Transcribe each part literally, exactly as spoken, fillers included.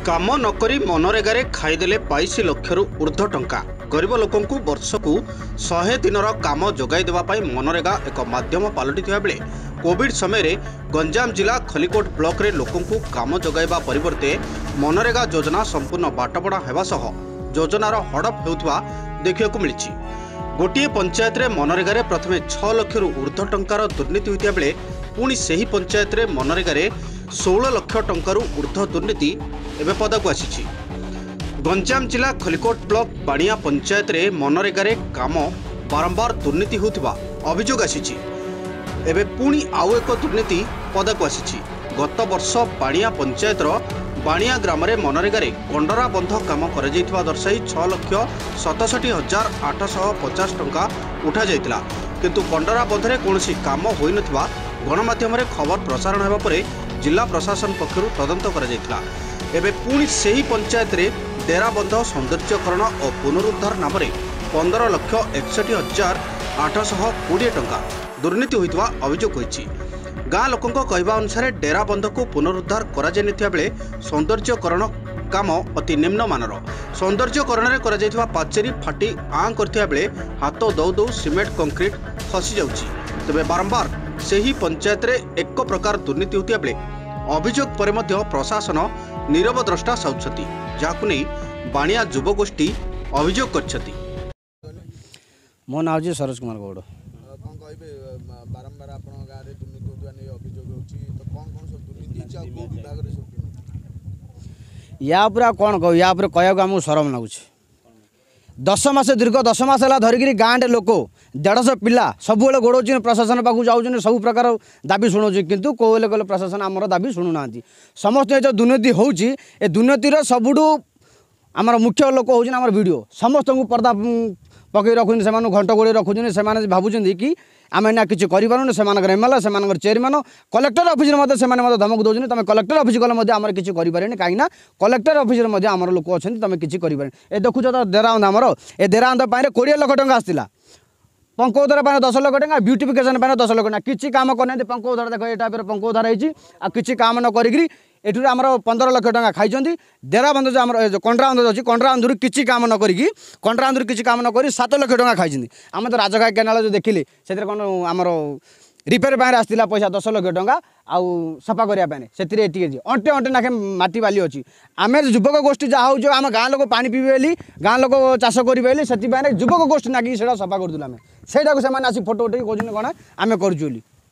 काम नकरी मनरेगारे खाईदेले बाईस लक्षर ऊर्ध्व टंका गरीब लोक वर्षकु शहे दिन काम जोगाई देवाई मनरेगा एक माध्यम पलटि बेले कोविड समय गंजाम जिला खलिकोट ब्लॉक रे लोक काम जोगाइबा परिवर्ते मनरेगा योजना संपूर्ण बाटबड़ा हेबा सह योजनार हड़प हेउथबा देखिବାକୁ मिलिछि। गोटे पंचायत रे मनरेगारे प्रथमे छह लक्षर ऊर्ध्व टंकार दुर्नीति होइता बेले पुणी सेही पंचायत रे मनरेगारे सोलह लक्ष टंकार ऊर्ध्व दुर्नीति एवं पदक आसी। गंजाम जिला खलिकोट ब्लॉक बाणिया पंचायत रे मनरेगारे काम बारंबार दुर्नीति होउथिबा अभियोग आसी। एबे पुणी आउ एक दुर्नीति पदक आसी। गत वर्ष बाणिया पंचायतर बाणिया ग्राम रे मनरेगारे कंडरा बंध काम कर दर्शाई छह लक्ष सतसठी हजार आठश पचास टंका उठा जाइतिला, किंतु कंडरा बंधरे कौनसी काम होई नथिबा गणमाध्यम रे खबर प्रसारण हेबा परे जिला प्रशासन पक्षरु तदंत करा जाइतिला। एबे पुणी सेही पंचायत रे डेराबंध सौंदर्यकरण और पुनरुद्धार नाम रे पंद्रह लक्ष एकसठ हजार आठश कोड़े टंका दुर्नीति होइतवा अभियोग होइछि। गाँ लोकों कहवा अनुसार डेराबंध को पुनरुद्धार करा जाय नथिया बेले सौंदर्यकरण काम अति निम्न मानर। सौंदर्यकरण रे करा जायथिबा पाचेरी फाटी आं करथिया बेले हाथ दौ दौ सिमेंट कंक्रीट खसी जाउछि। तबे बारंबार सेही पंचायत रे एक प्रकार दुर्नीति होतिया बेले अभियोग परे मध्य प्रशासन नीरव द्रष्टा साउछति, जाकु नै बाणिया युवगोष्ठी अभियोग करछति। मो नाम जी सरोज कुमार गौड़। कौन कहबे बारंबार आपन गाँ रे दुर्नीति होतुआ नै अभियोग होछि, तो कौन कौन सब दुर्नीति छै आ को विभाग रे सब या पूरा कौन कह या पूरा कहया हमहु शरम लागुछि। दस मास दीर्घ दस मास है धरिकी गाँव रे लोक देढ़श पिला सब गोड़ प्रशासन पाक जाऊँ सब प्रकार दाबी शुणु किंतु कोले कोले प्रशासन आमर दाबी शुणुना। समस्त जो दुर्नीति होउछि ए दुर्नीतिर सबुठू आमर मुख्य लोक हूँ आम वीडियो समस्त को पर्दा पकई रखुन से घंट गोड़े रखुन से भावुं कि आम ना किसी करूँ से एमएलए से चेयरमैन कलेक्टर ऑफिस में धमक दौरान तुम कलेक्टर ऑफिस गले आम किसी करें कहीं कलेक्टर ऑफिस आम लोक अच्छा तुम किसी करें। ए देखुच तो देराबंध आमर ए देराबंध कोड़े लाख टका आसाला पंकोधार दस लाख टका ब्यूटिफिकेशन दस लाख टका किसी काम करना पंकोधार देख ये टाइप पंकोधार होती किसी काम न करी एठू आमर पंद्रह लाख टका खाई। देराबंध जो आम कंडराबंध अच्छी कंडराबंधु किसी काम न करी कंडराबंधु किसी काम न करी सात लाख टका खाई। आम तो राजघाट केनाल जो देखिले से कौन आमर रिपेयर पाए आसाला पैसा दस लाख टका आउ सफा करने से अंटे अंटे नाखे माटी बाली अच्छी। आम युवक गोष्ठी जहाँ हो आम गाँ लोक पानी पीबे बोली गाँ लोक चाष करेंगे से युवक गोष्ठी नागिक से सफा करूँ आम से आसी फोटो उठे कौन कौन आम करूँ।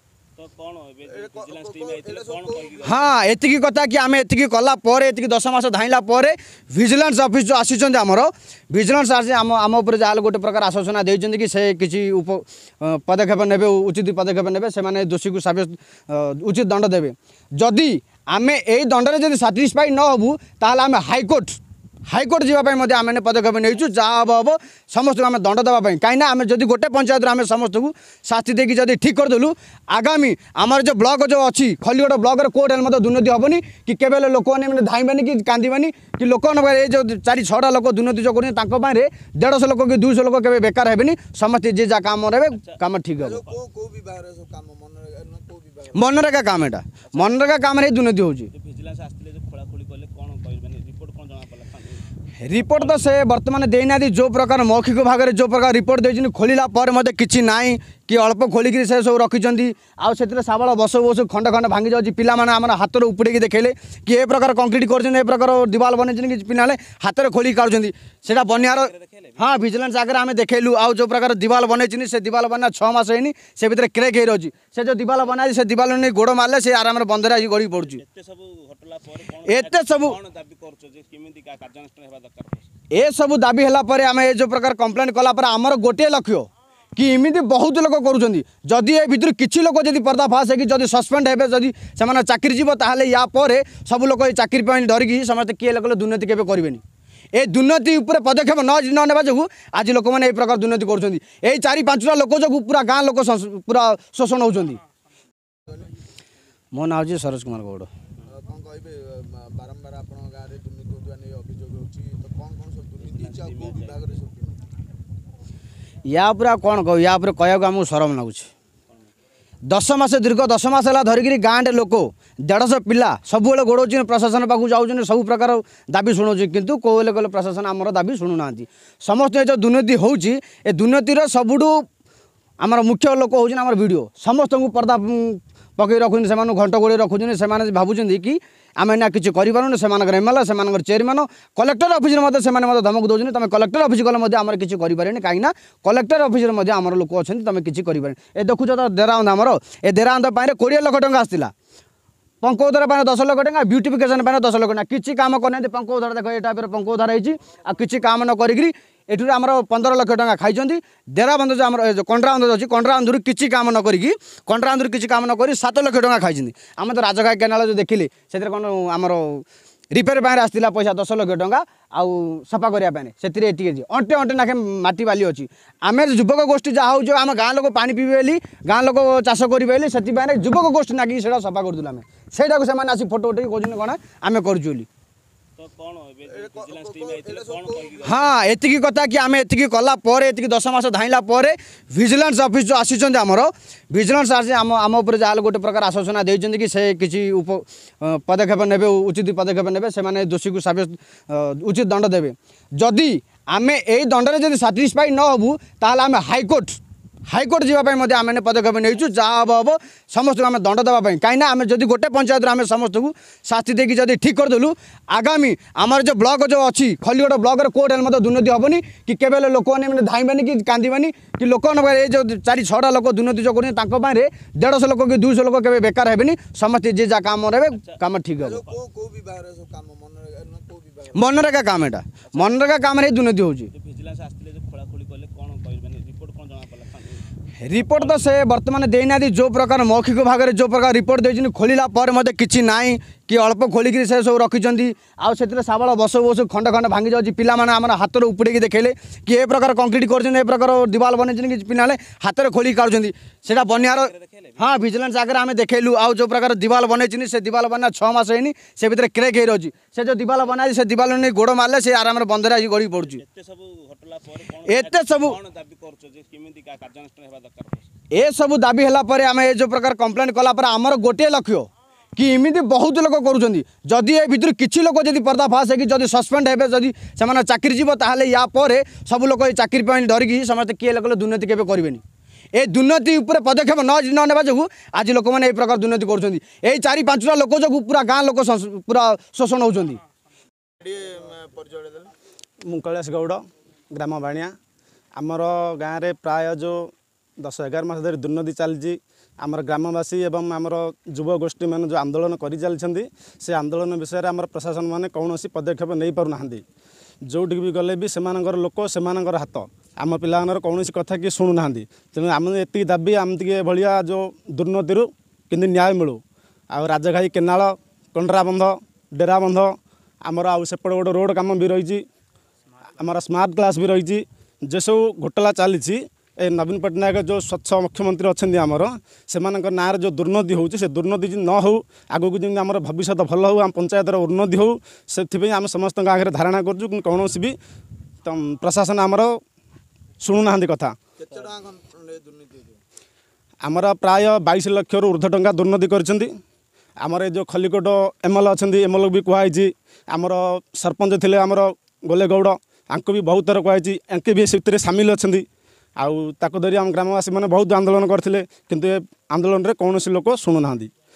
हाँ एति कथा कि आम एति कला एति दस मास धाइला विजिलेंस ऑफिस जो आसी आमर विजिलेंस आसी आम आम उपर जहाँ गोटे प्रकार आश्वासना देते कि से किसी उप पदक्षेप ने उचित पदक्षेप ने से दोषी को साब्यस्त उचित दंड देवे। जदि आम यही दंड में साटिस्फाई न हबू ताल आम हाईकोर्ट हाईकोर्ट जावाई आम पदक्षेप नहीं जहाँ हम हम समस्त आम दंड देवाई कहीं आम जब गोटे पंचायत आम समस्त को शास्ति देकी जब ठीक करदेलु आगामी आमर जो ब्लॉक जो अच्छी खलिकोट ब्लॉक कोर्ट हेल्ले दुर्नीति हेनी कि केवल लोक मैंने धाइबानी कि कांदीबानी कि लोक जो चार छटा लोक दुर्नीति जो कर देढ़श लोक कि दुईश लोक के बेकार हेबेनी समस्त जे जहाँ काम रहे काम ठीक है। मनरेगा काम एटा मनरेगा काम दुर्नीति हो रिपोर्ट तो से बर्तमान देना जो प्रकार मौखिक भाग में जो प्रकार रिपोर्ट देती खोलला कि ना कि अल्प खोलिक से सब रखिंट आउ से साबल बस बस खंड खंड भांगी जाऊँगी पिला आम हाथ में उपुड़ी देखेले कि ए प्रकार कंक्रीट कर प्रकार दिवाल बन पिला हाथ में खोलिक काढ़ुं से बनार। हाँ विजिलेंस आगे आम देखेलु आउ जो प्रकार दिवाल बनई से दिवाल बना छः मास होनी से भितर क्रेक हो रही से जो दिवाल बनाई से दिवाल नहीं गोड़ मारे से आराम बंधर आई गड़ी पड़ुची एत सब ए सब दाबी है आम जो प्रकार कंप्लेन कलापर आमर गोटे लक्ष्य कि इमिति बहुत लोक करुँच जदि ए भितर किसी लोक जब पर्दाफाश है सस्पेंड हे जदि से चाकरी जीव ताहले या पर सब लोक चाकरी डरिकी समस्त किए लोक दुर्नीति केवे करेंगे। ए दुर्नीति उपर पदक्षेप न नेबा जो आज लोक मैंने प्रकार दुर्नीति कर चारि पांचटा लोक जो पूरा गाँ लोक पूरा शोषण होती। मो नाम जी सरोज कुमार गौड़। कौन कहबे बारंबार आपन गाँ रे दुर्नीति होतुआ नै अभियोग होछि, तो कौन कौन सब दुर्नीति छै आ को विभाग रे सब या पूरा कौन कह या पूरा कहया हमहु शरम लागुछि। दस मास दीर्घ दस मास है धरिकी गाँव लोक देढ़श पिला सब गोड़ प्रशासन पाक जाऊँ सब प्रकार दाबी शुणु किंतु कोले कोले प्रशासन आमर दाबी शुणुना समस्त जो दुर्नीति होउची ए दुर्नीतिर सबुठू आमर मुख्य लोक हूँ आम वीडियो समस्त को पर्दा पकई रखुन से घंट गोड़े रखुन से भावुं कि आम ना किसी करूँ से एमएलए से चेयरमैन कलेक्टर ऑफिस में धमक दौरान तुम कलेक्टर ऑफिस गले आम किसी करें कहीं कलेक्टर ऑफिस आम लोक अच्छा तुम किसी करें ए देखुच तो देरावंद आमर ए देरावंद कोड़े लाख टका आसाला पंकोधार दस लाख टका ब्यूटिफिकेशन दस लाख टका किसी काम करना पंकोधार देख ये टाइप पंकोधार होती किसी काम न करी एठूर आमर पंद्रह लाख टका खाई देराबंध जो आम कंड्राबंध अच्छी कंड्राबंधु किसी काम न करी कंड्राबंधु किसी काम न करी सात लाख टका खाई आम तो राजघाई केनाल जो देखिले से कौन आमर रिपेयर पाए आसाला पैसा दस लाख टका आउ सफा करने से अंटे अंटे नाखे माटी बाली अच्छी आम युवक गोष्ठी जहाँ हो आम गाँ लोक पानी पीबे बोली गाँ लोक चाष करेंगे से युवक गोष्ठी नागिक से सफा करूँ आम से आसी फोटो उठे कौन कौन आम करूँ हाँ एति कथा कि आम एति कला एति दस मास धाइला विजिलेंस ऑफिस जो आसी आमर विजिलेंस आसी आम आम उपर जहाँ गोटे प्रकार आश्वासना देते कि से किसी उप पदक्षेप ने उचित पदक्षेप ने से दोषी को साब्यस्त उचित दंड देवे जदि आम यही दंडे जब साटिस्फाई न हबू ताल आम हाइकोर्ट हाइकोर्ट जावाई आम पदक्षेप नहीं जहाँ हम हम समस्त आम दंड देवाई कहीं आम जब गोटे पंचायत आम समस्त को शास्ति देकी जब ठीक करदेलु आगामी आमर जो ब्लॉक जो अच्छी खलीगढ़ ब्लॉक कोर्ट हेल्ले दुर्नीति हेनी कि केवल लोक मैंने धाइबानी कि कांदिबानी कि लोक जो चार छटा लोक दुर्नीति जो करें देढ़श लोक कि दुईश लोक के बेकार हेनी समस्त जे जहाँ काम रहे काम ठीक हम मनरेगा काम यहाँ मनरेगा काम दुर्नीति हो रिपोर्ट तो से बर्तमान देना जो प्रकार मौखिक भाग में जो प्रकार रिपोर्ट देती खोलला कि ना कि अल्प खोलिक से सब रखिंट आउ से साबल बस बस खंड खंड भांगी जाऊँगी पिला आम हाथ में उपुड़ी देखेले कि ए प्रकार कंक्रीट कर प्रकार दिवाल बनई कि पिला हाथ में खोलिक काढ़ुंट से बनयार हाँ विजिलेंस आगे आम देखेलु आउ जो प्रकार दिवाल बनई से दिवाल बना छः मास होनी से भितर क्रेक हो रही से जो दिवाल बना से दिवाल नहीं गोड़ मारे से आराम बंधर आज गड़ी पड़ुची एत सब ए सब दाबी है आम जो प्रकार कंप्लेंट कलापर आमर गोटे लक्ष्य कि इमिति बहुत लोक करुँच जदि ए भितर किसी लोक जब पर्दाफाश है सस्पेंड हे जदि से चाकरी जीव ताहले या पर सब लोक चाकरी डरिकी समस्त किए लोक दुर्नीति केवे करेंगे ए दुर्नीति उपर पदक्षेप न नेबा जो आज लोक मैंने प्रकार दुर्नीति कर चारि पांचटा लोक जो पूरा गाँ लोक पूरा शोषण होती कैलाश गौड़ ग्राम बाणिया आमर गाँव में प्राय जो दस एगार मास धरी दुर्नीति चलती आमर ग्रामवासी एवं आमर युव गोष्ठी मैंने जो आंदोलन कर चलती से आंदोलन विषय में आमर प्रशासन मैंने कौन पदक्षेप नहीं पारना जोटि भी गले भी से लोक से हाथ आम पिलार कौन कथा कि शुणुना तेणु आम ये दाबी आमती भाया जो दुर्नीति कि न्याय मिलू आ राजघाई केनाल कंड्राबंध डेराबंध आमर आउ सेपटे गोटे रोड काम भी रही आमर स्मार्ट क्लास भी रही जे सब घोटाला चली ए नवीन पट्टनायक जो स्वच्छ मुख्यमंत्री अच्छा आमर से ना जो दुर्नीति हो दुर्नीति न हो आगक जमी आम भविष्य भल हो आम पंचायतर उन्नति हो से आम समस्त आगे धारणा कर कौन भी प्रशासन आमर शुणुना कथा आमर प्राय बाईस लक्ष रु ऊर्ध्व टंका दुर्नीति कर आमर जो खलिकोट एमएलए अच्छा एमएलए भी कहुई आमर सरपंच थे आमर गोले गौड़ आंको भी बहुत थर कहुई आंके भी से सामिल अच्छा आउ ताको धरी आम ग्रामवासी मैंने बहुत आंदोलन करते किंतु ए आंदोलन रे कौन लोक शुणुना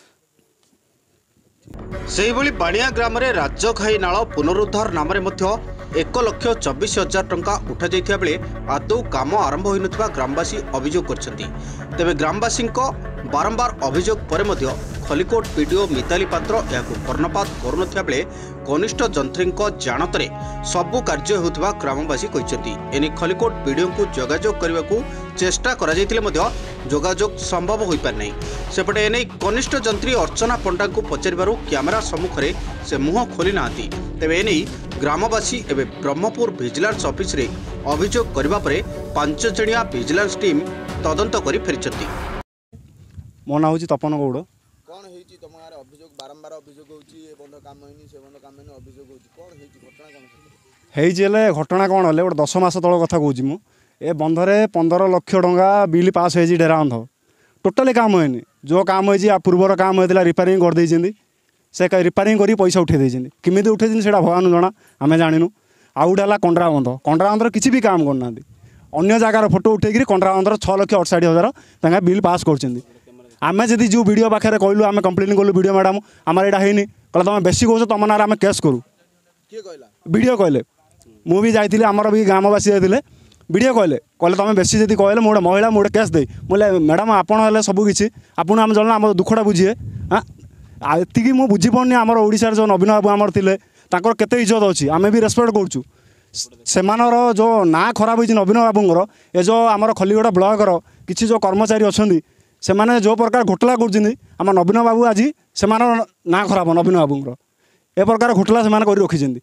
बाणिया ग्राम में राजघाई नाल पुनरुद्धार नाम एक लक्ष चौबीस हजार टंका उठा जाइथिबा बेले आदौ काम आरंभ होई नथिबा ग्रामवासी अभियोग करछन्ती। तेबे ग्रामवासी बारंबार अभियोग पर मध्य खलिकोट पीडीओ मिताली पात्र याकु कर्णपात करुनथिबा बेले कनिष्ठ जंत्री जानतरे सबु कार्य होउथिबा ग्रामवासी कहिसेंती। एनि खलिकोट पीडीओ को जोगाजोग करबाकू चेष्टा करा जायतिले मध्य जोगाजोग संभव होई पार नै। सेपटे एनै कनिष्ठ जंत्री अर्चना पंडा को पचारिबारु कैमेरा सम्मुखरे से मुह खोली नांती। तेबे एनै ग्रामवासी एवं ब्रह्मपुर विजिलेंस ऑफिस रे अभियोग करबा परे पांच जणिया विजिलेंस टीम तदंत करी फेरिचंती। मो ना होची तपन गौड़। कोन हेची तम गारे अभियोग बारंबार अभियोग होची ए बंद काम होइनी से बंद काम होइनी अभियोग होची कोन हेची घटना कोन हेची ले घटना कोन हले गोटे दस मास तळ कथा कहूची मु ए बंधरे पंद्रह लक्ष टंका बिल पास होइची डेरा बंध टोटाली काम होनी जो काम हो पूर्वर काम होता रिपेयरिंग कर से रिपेयरिंग कर पैसा उठे किमी उठे से भगवान जना आम जानू आउ गोटे है कंड्राबंध कंड्राबंधर किसी भी काम करना अन्य जगार फोटो उठे कंड्राबंधर छः लक्ष अड़सठ हजार बिल पास कर आम जब जो वीडियो पाखे कहलु आम कम्प्लेन कलु वीडियो मैडम आम यहाँ है कहले तुम बेसी कौच तुम ना आम केस करूँ वीडियो कहले मुझे जाइए आमर भी ग्रामवासी जाते वीडियो कहले कहले तुम बेसी जब कहले मोटे महिला मोटे केस दे बोले मैडम आपड़ सब किसी आपन आम जन आम दुखटा बुझे हाँ एति मुझे बुझीपानी आमर ओडिशार जो नवीन बाबू आमर थे केते इज्जत अच्छी आम भी रेस्पेक्ट करूँ सेमानर जो ना खराब होती नवीन बाबूर ए जो आमर खलीगड़ा ब्लॉकर किसी जो कर्मचारी अच्छा से मैंने जो प्रकार घोटाला कर नवीन बाबू आज से ना खराब नवीन बाबूर ए प्रकार घोटाला से रखी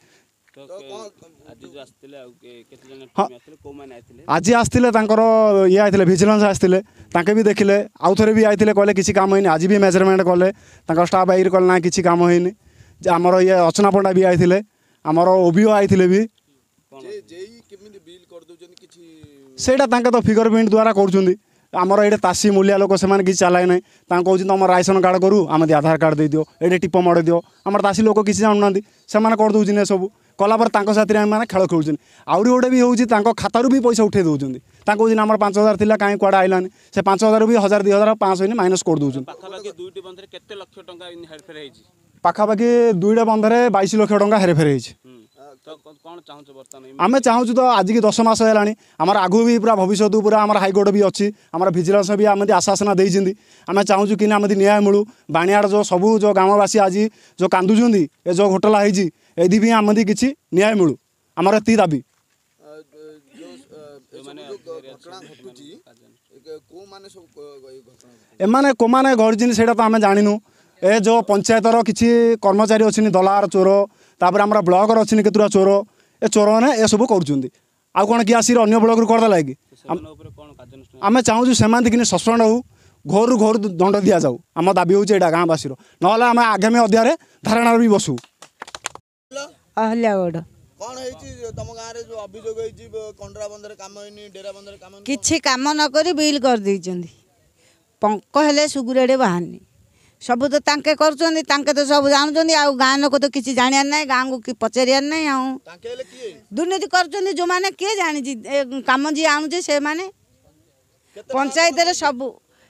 हाँ आज आसते ये आते भिजिलेंस आसते भी देखिले आउ थे भी आते कहले किसी काम होनी आज भी मेजरमेंट कले स्टाफ आई कहले ना किसी काम होनी आमर ये अर्चना पंडा भी आते आमर ओबीओ आते भी सेटा तो फिगर प्रिंट द्वारा कर आमर ये तासी मूलिया लोक से किसी चलाए ना कहूँ तुम राशन कार्ड करूँ आम आधार कार्ड दे दियो ये टिप मड़े दियो आम तासी लोक किसी जानूना से करदे सब कलापर साथी आम खेल खेलुन आउरी गोटे भी हूँ खातारू भी पैसा उठे दौरान कौन आम पाँच हजार थी कहीं कड़ा आइलानी से पाँच हजार भी हजार दुई हजार पाँच सौ माइनस कर दौरान पाखापाखि दुईटा बंधरे बाईस लक्ष टका हेरफेर आम चाहूँ तो आज की दस मस है आम आगू भी पूरा भविष्य पूरा आम हाइकोर्ट भी अच्छी आम भिजिलेंस भी आम आश्वासन देती आम चाहूँ कि आम न्याय मिलू बाणियाड़ जो सबू जो ग्रामवासी आज जो कांदुंट ये जो घोटाला होती ये आम किसी न्याय मिलू आमर एति दाबी एमाने को माने घड़िन से तो आम जानू ए जो पंचायतर किसी कर्मचारी अच्छी दलार चोर तापर आम ब्लॉक अच्छी केतुरा चोर ए चोर मैंने ए सब कर आउ कौन किए आसी अन्य ब्लॉक करदेला कि आम चाहूँ से कि सस्पेंड हो घोर घोर दंड दि जाऊ आम दाबी हूँ यहाँ गाँववासी ना आम आगामी अध्याय धारणा भी बसू अहल्यागढ़ कौन है तुम गाँव में जो अभियोग कंड्राबंधर काम होनी डेरा बंधर काम किछि काम न करी बिल कर देइचंदी पंक हेले सुगुरेडे बाहरनी सब तो तांके करचंदी तांके तो सब जानचंदी आ गाँ लोक तो किछि जानियार नै गाँ को कि पचारियार नै आ तांके हेले किए दुर्नीति करचंदी जो माने के जानि जी काम जी आनुजे से माने पंचायत रे सब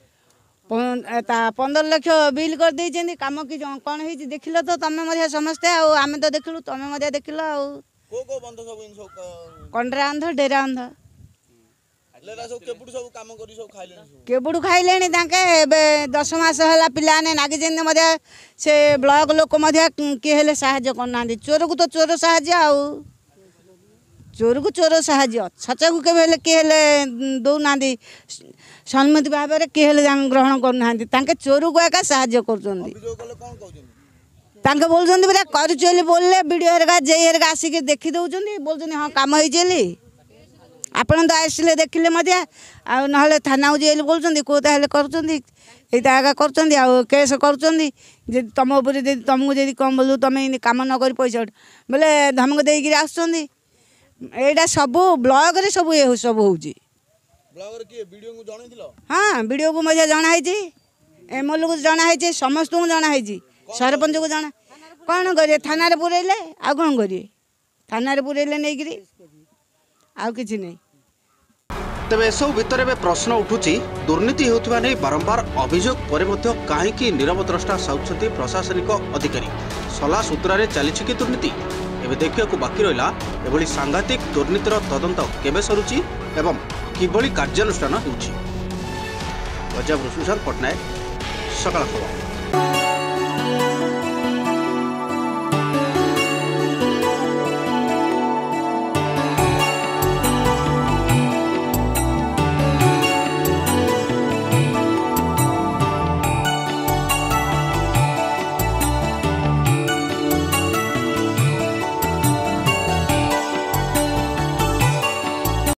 पंद्रह लक्ष बिल कर देइचंदी काम कि कौन है देखिल तो तमें मध्य समस्ते आम तो देखलु तमें मध्य देखिल आ को को बंध सब इन सब कंड्रा अंध डेरा अंध लेला सब केपुडू सब काम करी सब खाइले केपुडू खाइलेनी तांके एबे दस मास हला पिलाने नागी जेने मध्य से ब्लॉक लोक मध्य के हेले सहाय्य करना चोर को तो चोर सहाय्य आ चोर को चोर सहाय्य सच को के हेले के हेले दौना सम्मति भाव में के हेले ग्रहण करना तांके चोर को एका सहाय्य करचंदी अभियोग कले कोन कहउछन तांके बोलचंदी बरा करचली बोलले वीडियो हेरगा जे हेरगा आसी के देखि दउचंदी बोलचंदी हां काम होई जेली आपण तो आसले देखिले मध्य आ नहले थाना जेल बोलचंदी को ताहले करचंदी एटा आगा करचंदी आ केस करचंदी जे तम ऊपर जे तुमको जे कम बोलू तमे काम न करी पैसा बोले धमक देई गिर आछंदी एटा सब ब्लॉग रे सब ए सब होउची ब्लॉग रे के वीडियो को जणाई दिलो हां वीडियो को मजे जणाई छी एमएल को जणाई छी समस्त को जणाई छी सरपंच को जना कौन करिए थाना रे पुरेले आ कौन करिए थाना रे पुरेले नहीं गिरी आ किछि नहीं तेबे एसबू भितर में प्रश्न उठुची दुर्नीति होउथिबा नै बारंबार अभियोग पर मध्य काहेकि नीरव द्रष्टा साउछथि प्रशासनिक अधिकारी सला सूत्रारे चलीछि कि दुर्नीति एबे देखिବାକୁ बाकी रहिला एभली सांघातिक दुर्नीतिर तदंत केबे सरुची एवं किभली कार्यानुष्ठान हेउची। गजब सुशांत पटनायक, सकाळ खबर।